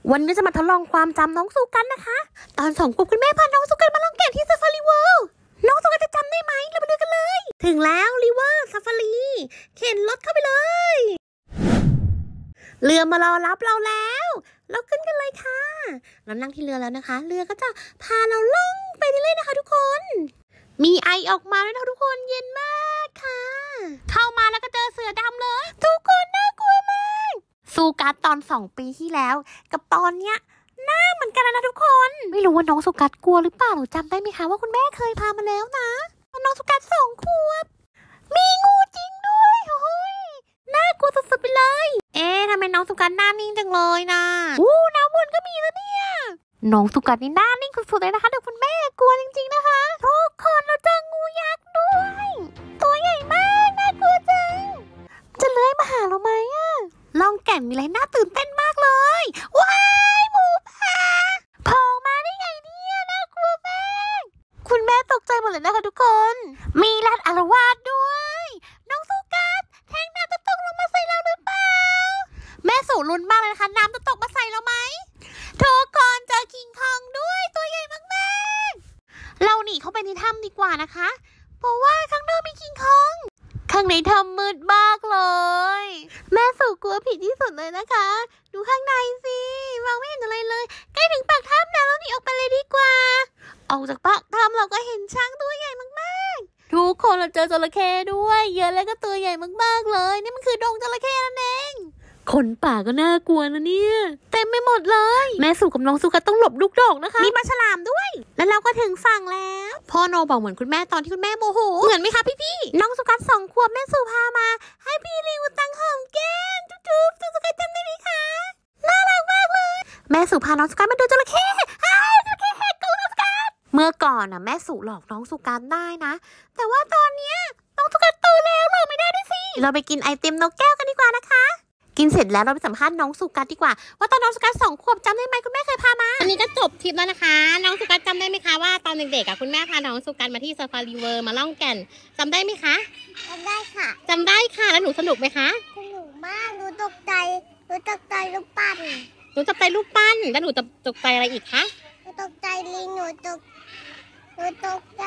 วันนี้จะมาทดลองความจำน้องสุกันนะคะตอน2 ขวบคุณแม่พาน้องสุกันมาลองแกะที่ซาฟารีเวิลด์น้องสุกันจะจำได้ไหมเราไปดูกันเลยถึงแล้วริเวอร์ซาฟารีเข็นรถเข้าไปเลยเรือมารอรับเราแล้วเราขึ้นกันเลยค่ะเรานั่งที่เรือแล้วนะคะเรือก็จะพาเราล่องไปเรื่อยๆนะคะทุกคนมีไอออกมาด้วยนะทุกคนเย็นมากค่ะเข้ามาแล้วก็เจอเสือดำเลยทุกคนน่ากลัวมากสู้กัสตอน2 ปีที่แล้วกับตอนเนี้ยหน้าเหมือนกันนะทุกคนไม่รู้ว่าน้องสุกัสกลัวหรือเปล่าหนูจำได้ไหมคะว่าคุณแม่เคยพามาแล้วนะน้องสุกัส2 ขวบมีงูจริงด้วยโอ้ยน่ากลัวสุดๆไปเลยทำไมน้องสุกัสหน้านิ่งจังเลยนะน้ำวนก็มีแล้วเนี่ยน้องสุกัสนี่หน้านิ่งสุดๆเลยนะคะเดี๋ยวคุณแม่กลัวจริงๆนะคะทุกคนเราเจองูยักษ์ด้วยตัวใหญ่มากน่ากลัวจังจะเลื้อยมาหาเราไหมอะลองแก่นมีอะไรน่าตื่นเต้นมากเลยว้ายหมูป่าโผล่มาได้ไงเนี่ยน่ากลัวมากคุณแม่ตกใจหมดเลยนะคะทุกคนมีรัดอารวาสด้วยน้องสุกัสแทงน้ำจะตกลงมาใส่เราหรือเปล่าแม่สูลุ้นมากเลยนะคะน้ำจะตกมาใส่เราไหมทุกคนเจอคิงคองด้วยตัวใหญ่มากๆเราหนีเข้าไปในถ้ำดีกว่านะคะเพราะว่าข้างนอกมีคิงคองข้างในถ้ำมืดมากเลยแม่สู่กลัวผีที่สุดเลยนะคะดูข้างในสิมองไม่เห็นอะไรเลยใกล้ถึงปากถ้ำแล้วเราหนีออกไปเลยดีกว่าออกจากปากถ้ำเราก็เห็นช้างตัวใหญ่มากๆทุกคนเราเจอจระเข้ด้วยเยอะแล้วก็ตัวใหญ่มากๆเลยนี่มันคือดงจระเข้นั่นเองคนป่าก็น่ากลัวนะเนี่ยเต็มไปหมดเลยแม่สู่กับน้องสุกัสต้องหลบลูกดอกนะคะมีปลาฉลามด้วยแล้วเราก็ถึงฝั่งแล้วพ่อโนบอกเหมือนคุณแม่ตอนที่คุณแม่โมโหเหมือนไหมคะพี่ๆน้องสุกัส2 ขวบแม่สู่พามาให้พี่ลิวตังหอมแก้มจุ๊บๆน้องสุกัสจำได้ไหมคะน่ารักมากเลยแม่สู่พาน้องสุกัสมาดูจระเข้จระเข้แหกกรงน้องสุกัสเมื่อก่อนแม่สู่หลอกน้องสุกัสได้นะแต่ว่าตอนเนี้ยน้องสุกัสโตแล้วหลอกไม่ได้ด้วยสิเราไปกินไอติมนกแก้วกันดีกว่านะคะกินเสร็จแล้วเราไปสัมภาษณ์น้องสุกัสดีกว่าว่าตอนน้องสุกัส2 ขวบจำได้ไหมคุณแม่เคยพามาอันนี้ก็จบทริปแล้วนะคะน้องสุกัสจำได้ไหมคะว่าตอนเด็กๆคุณแม่พาน้องสุกัสมาที่ซาฟารีเวิลด์มาล่องแก่นจำได้ไหมคะจำได้ค่ะจำได้ค่ะแล้วหนูสนุกไหมคะสนุกมากหนูตกใจลูกปั้นหนูตกใจรูปปั้นแล้วหนูจะตกใจอะไรอีกคะหนูตกใจลิงหนูตกใจ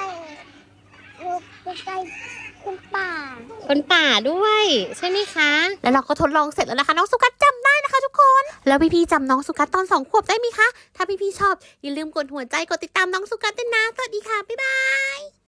คนป่าด้วยใช่ไหมคะแล้วเราก็ทดลองเสร็จแล้วนะคะน้องสุกัสจำได้นะคะทุกคนแล้วพี่ๆจำน้องสุกัสตอน2 ขวบได้ไหมคะถ้าพี่ๆชอบอย่าลืมกดหัวใจกดติดตามน้องสุกัสด้วยนะสวัสดีค่ะบ๊ายบาย